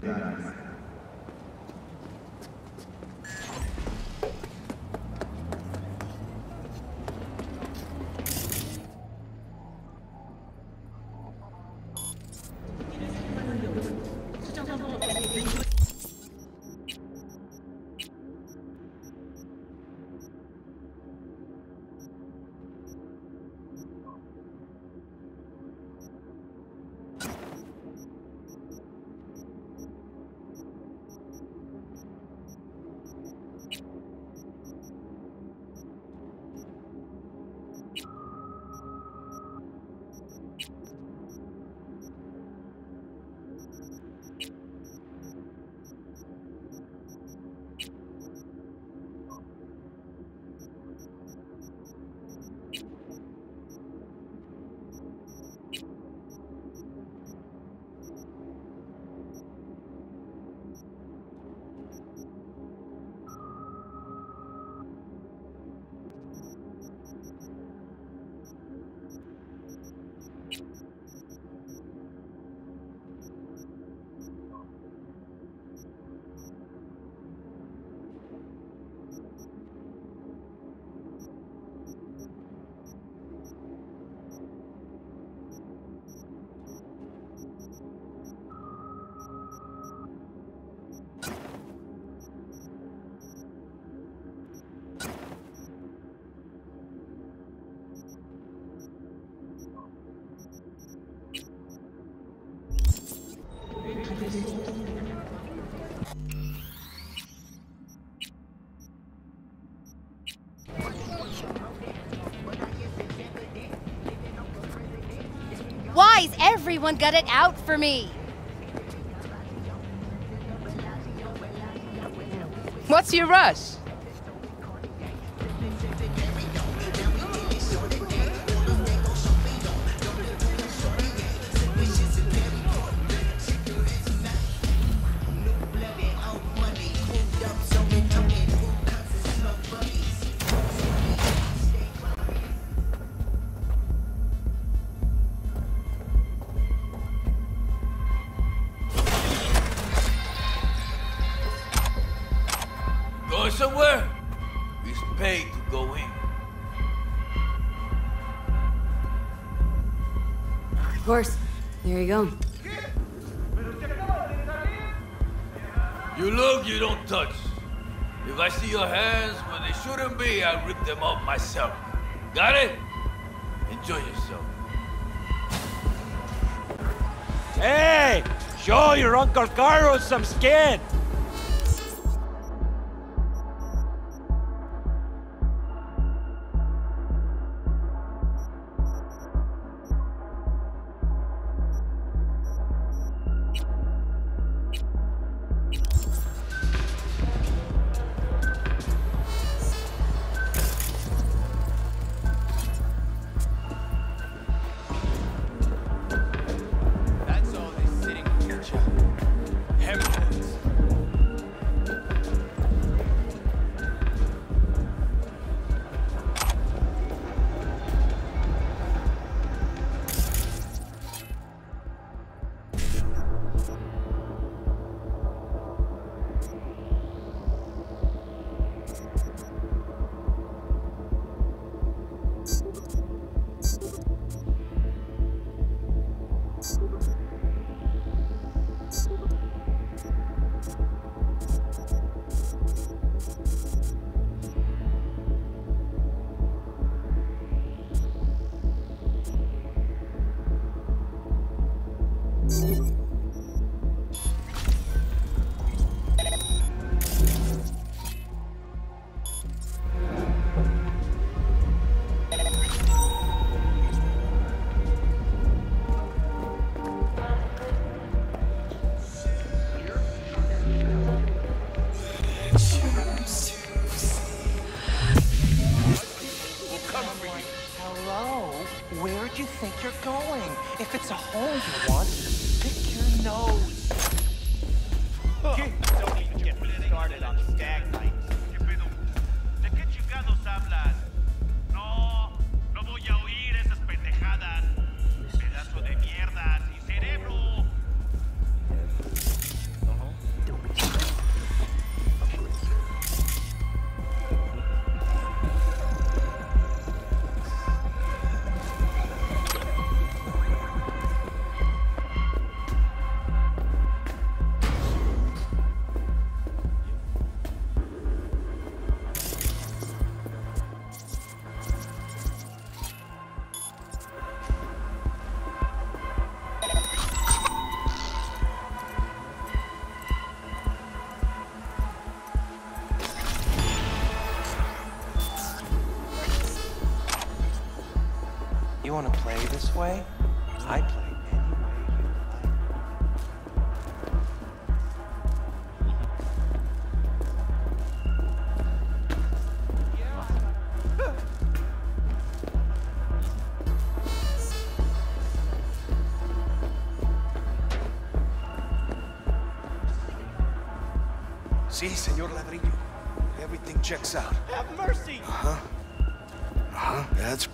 Why's everyone got it out for me? What's your rush? Somewhere? He's paid to go in. Of course. There you go. You look, you don't touch. If I see your hands where they shouldn't be, I'll rip them off myself. Got it? Enjoy yourself. Hey! Show your Uncle Carlos some skin! Where'd you think you're going? If it's a hole you want, pick your nose. Don't even get me started on stag nights. ¿Qué pedo? ¿De qué chingados hablas? No, no voy a oír esas pendejadas. Pedazo de mierda, sin cerebro. You want to play this way? I play any way you like. Sí, señor Ladrillo. Everything checks out. Have mercy! That's...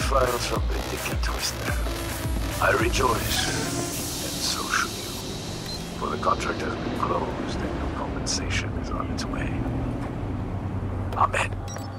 find from the ticket twister. I rejoice, and so should you. For the contract has been closed and your compensation is on its way. Amen.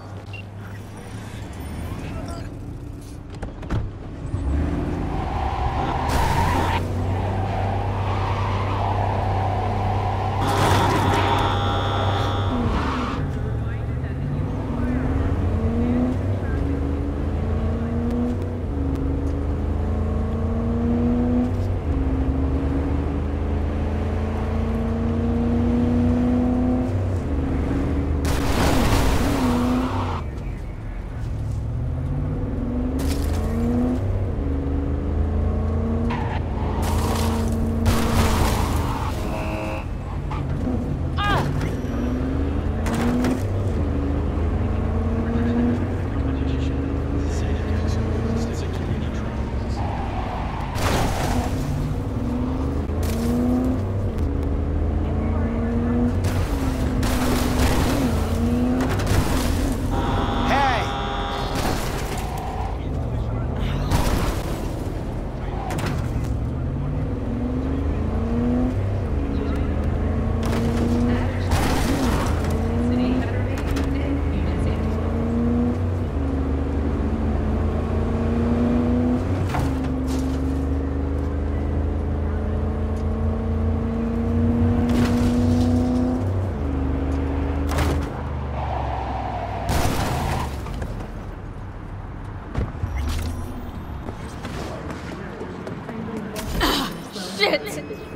Shit!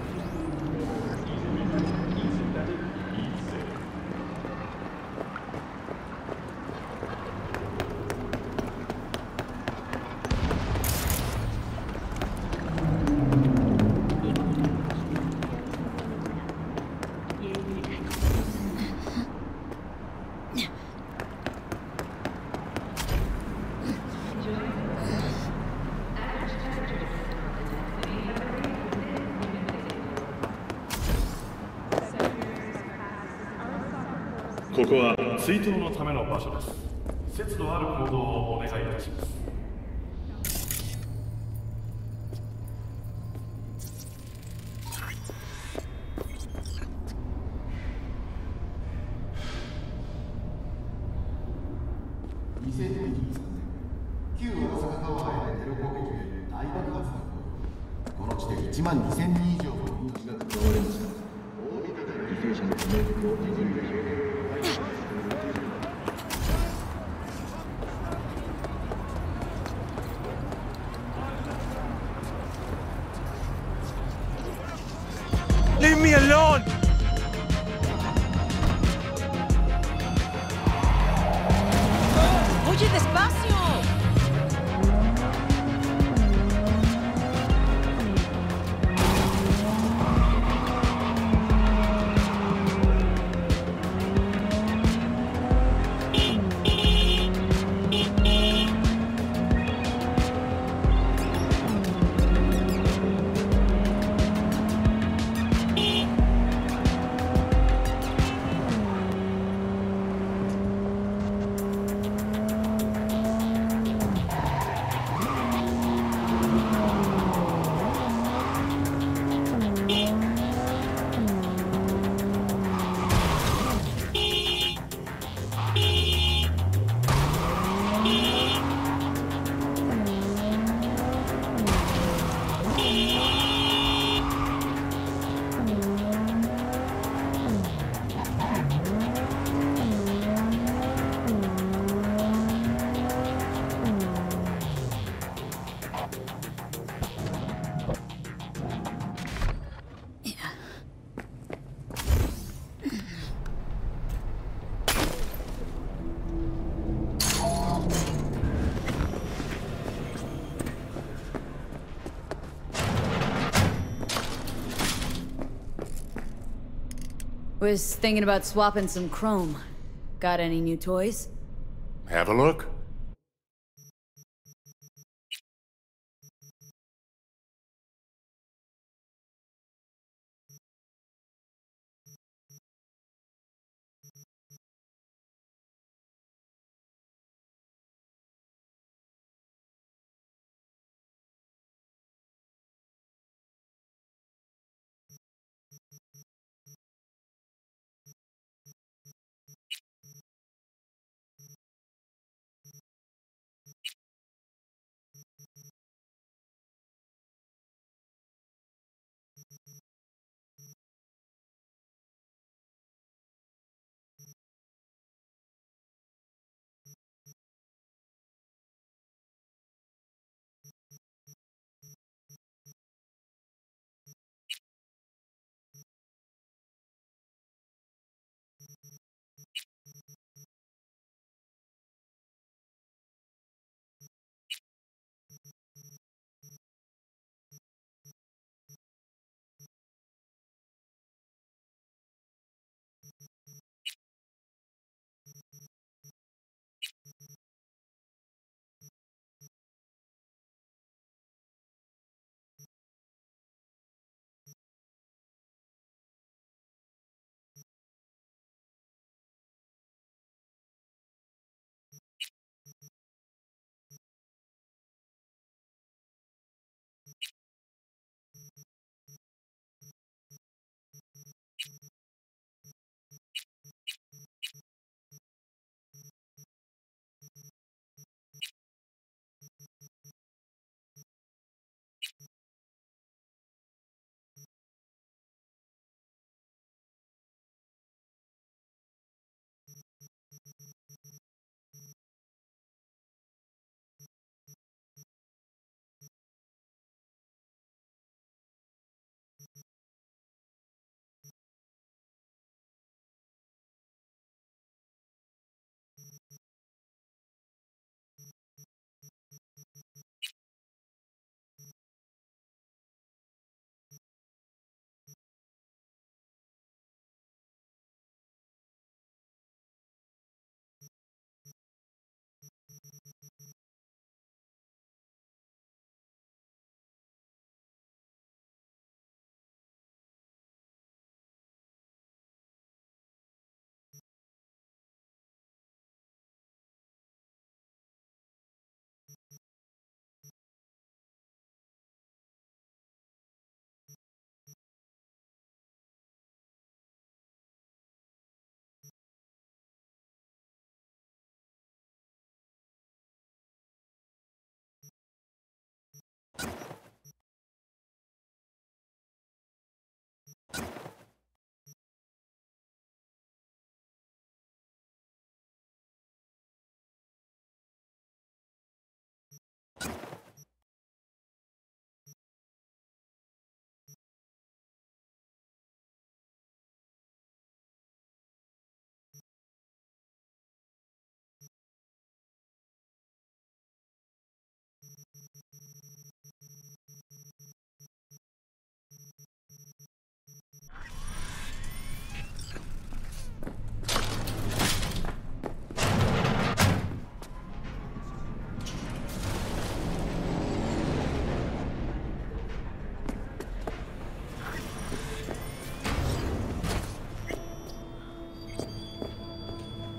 ここは追悼のための場所です。節度ある行動をお願いいたします。 2023年、旧大阪タワーへのテロ攻撃で大爆発が起こり、この地で1万2000人以上の命が奪われました。大いに犠牲者のご冥福を祈るでしょう。 Leave me alone! Oye, despacio. Was thinking about swapping some chrome. Got any new toys? Have a look.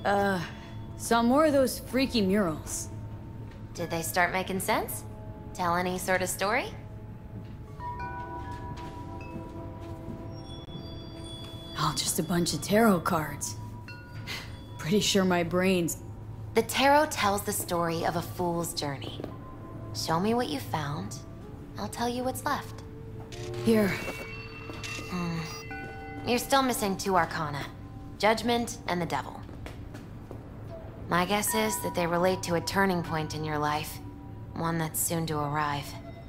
Saw more of those freaky murals. Did they start making sense? Tell any sort of story? Oh, just a bunch of tarot cards. Pretty sure my brain's... The tarot tells the story of a fool's journey. Show me what you found. I'll tell you what's left. Here. You're still missing 2 arcana. Judgment and the devil. My guess is that they relate to a turning point in your life. One that's soon to arrive.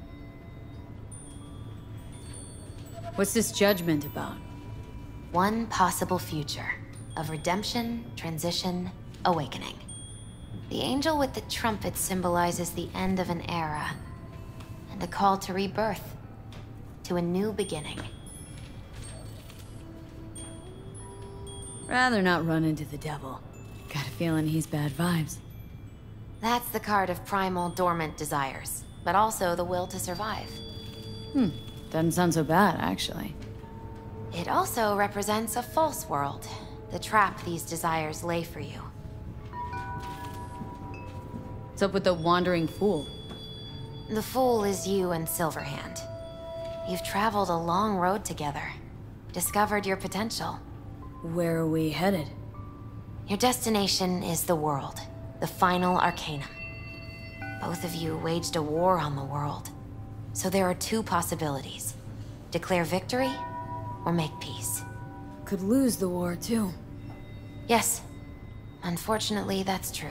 What's this judgment about? One possible future of redemption, transition, awakening. The angel with the trumpet symbolizes the end of an era and a call to rebirth, to a new beginning. Rather not run into the devil. Got a feeling he's bad vibes. That's the card of primal dormant desires, but also the will to survive. Doesn't sound so bad, actually. It also represents a false world, the trap these desires lay for you. What's up with the wandering fool? The fool is you and Silverhand. You've traveled a long road together, discovered your potential. Where are we headed? Your destination is the world, the final arcanum. Both of you waged a war on the world, so there are 2 possibilities. Declare victory, or make peace. Could lose the war, too. Yes. Unfortunately, that's true.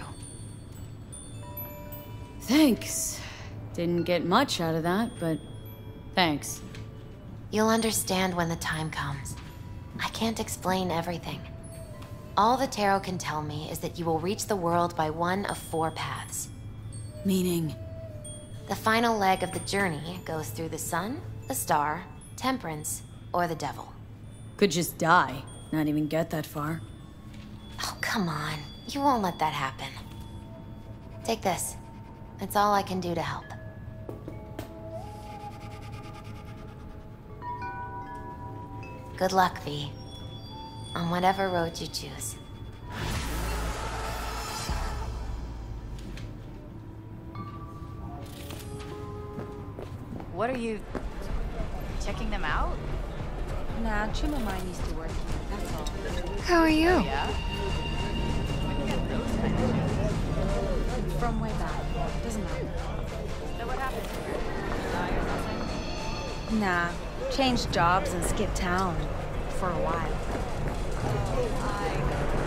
Thanks. Didn't get much out of that, but thanks. You'll understand when the time comes. I can't explain everything. All the tarot can tell me is that you will reach the world by one of 4 paths. Meaning? The final leg of the journey goes through the sun, the star, temperance, or the devil. Could just die, not even get that far. Oh, come on. You won't let that happen. Take this. It's all I can do to help. Good luck, V. On whatever road you choose. What are you... checking them out? Nah, Chimamai used to work here, that's all. How are you? Yeah? From way back. Doesn't matter. So what happened? Nah, changed jobs and skipped town. For a while. I